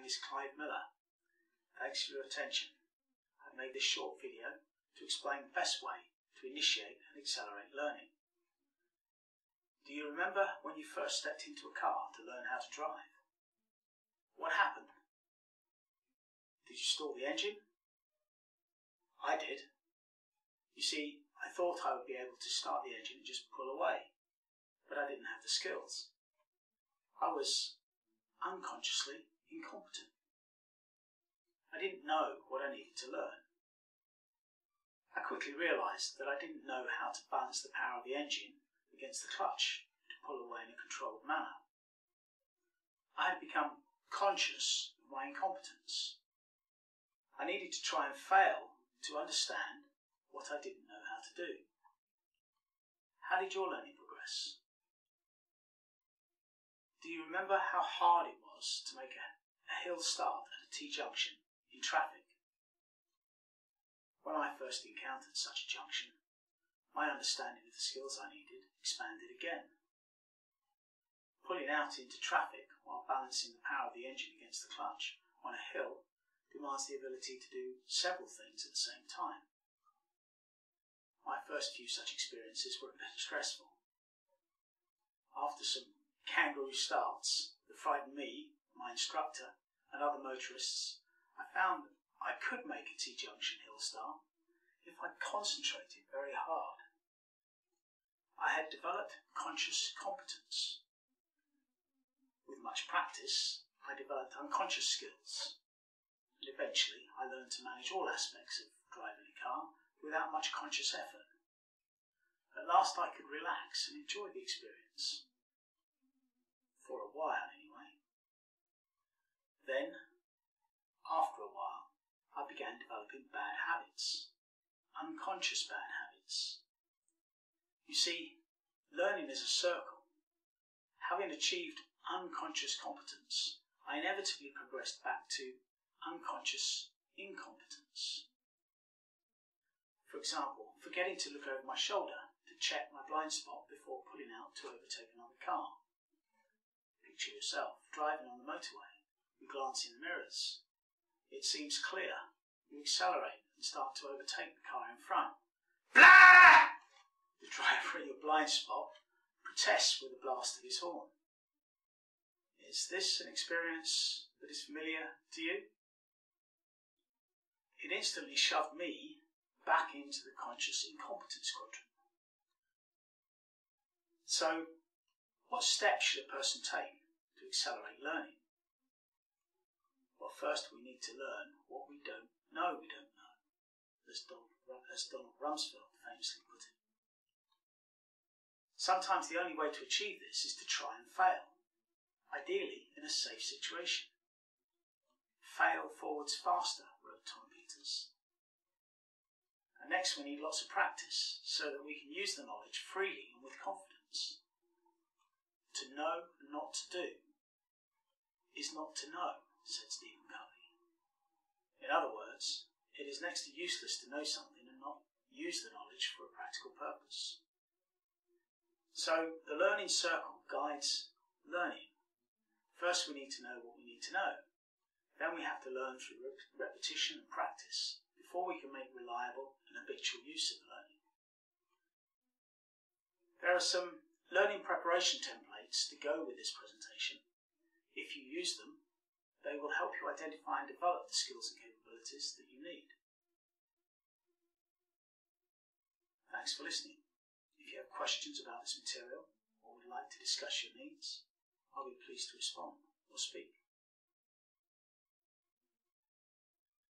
is Clive Miller. Thanks for your attention. I've made this short video to explain the best way to initiate and accelerate learning. Do you remember when you first stepped into a car to learn how to drive? What happened? Did you stall the engine? I did. You see, I thought I would be able to start the engine and just pull away, but I didn't have the skills. I was unconsciously incompetent. I didn't know what I needed to learn. I quickly realised that I didn't know how to balance the power of the engine against the clutch to pull away in a controlled manner. I had become conscious of my incompetence. I needed to try and fail to understand what I didn't know how to do. How did your learning progress? Do you remember how hard it was to make a hill start at a T-junction in traffic? When I first encountered such a junction, my understanding of the skills I needed expanded again. Pulling out into traffic while balancing the power of the engine against the clutch on a hill demands the ability to do several things at the same time. My first few such experiences were a bit stressful. After some kangaroo starts that frightened me, my instructor, and other motorists, I found that I could make a T-junction hill start if I concentrated very hard. I had developed conscious competence. With much practice, I developed unconscious skills, and eventually I learned to manage all aspects of driving a car without much conscious effort. At last I could relax and enjoy the experience. For a while anyway. Then, after a while, I began developing bad habits, unconscious bad habits. You see, learning is a circle. Having achieved unconscious competence, I inevitably progressed back to unconscious incompetence. For example, forgetting to look over my shoulder to check my blind spot before pulling out to overtake another car. Picture yourself driving on the motorway. You glance in the mirrors. It seems clear. You accelerate and start to overtake the car in front. Blah! The driver in your blind spot protests with a blast of his horn. Is this an experience that is familiar to you? It instantly shoved me back into the conscious incompetence quadrant. So, what steps should a person take to accelerate learning? Well, first we need to learn what we don't know, as Donald Rumsfeld famously put it. Sometimes the only way to achieve this is to try and fail, ideally in a safe situation. Fail forwards faster, wrote Tom Peters. And next we need lots of practice so that we can use the knowledge freely and with confidence. To know and not to do is not to know, said Stephen Covey. In other words, it is next to useless to know something and not use the knowledge for a practical purpose. So the learning circle guides learning. First we need to know what we need to know. Then we have to learn through repetition and practice before we can make reliable and habitual use of learning. There are some learning preparation templates to go with this presentation. If you use them, they will help you identify and develop the skills and capabilities that you need. Thanks for listening. If you have questions about this material or would like to discuss your needs, I'll be pleased to respond or speak.